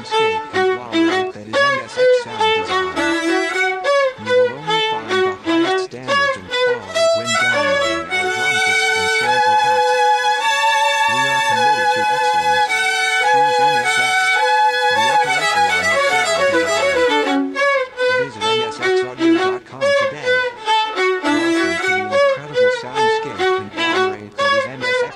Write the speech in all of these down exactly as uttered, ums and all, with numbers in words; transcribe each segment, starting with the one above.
soundscape conglomerate that is M S X sound design. You will only find the highest standards and quality when downloading our drum kits and sample packs. We are committed to excellence. Choose M S X, the upper echelon of sound design. Visit M S X audio dot com today. Welcome to the incredible soundscape conglomerate that is M S X.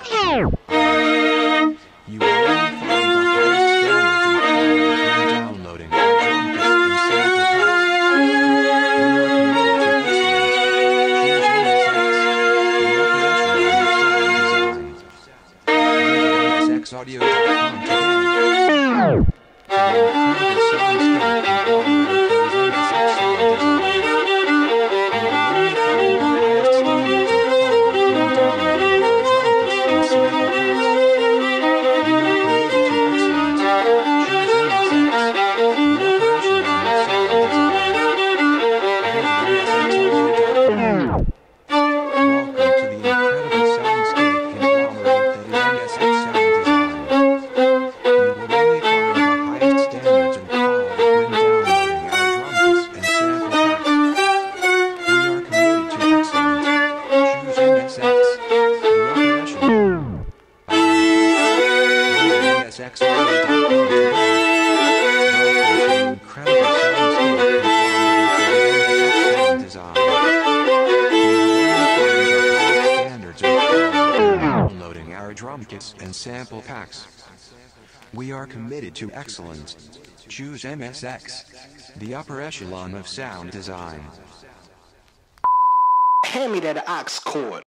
You will only find the highest standards and quality when downloading our drum kits and sample packs. We are committed to excellence. Choose M S X, the upper echelon of sound design. Visit M S X audio dot com today. The incredible soundscape conglomerate that is M S X sound design. You will only find the highest standards and quality when downloading our drum kits and sample packs. We are committed to excellence. Choose M S X, the upper echelon of sound design. Visit M S X audio dot com. Welcome to the incredible soundscape conglomerate that is M S X sound design. You will only find the highest standards and quality when downloading our drum kits and sample packs. We are committed to excellence. Choose M S X, the upper echelon. Visit M S X audio dot com today. Welcome to the incredible soundscape conglomerate that is M S X sound design. You will only find the highest standards and quality when downloading our drum kits and sample packs. We are committed to excellence. Choose M S X, the upper echelon of sound design. Hand me that ox cord.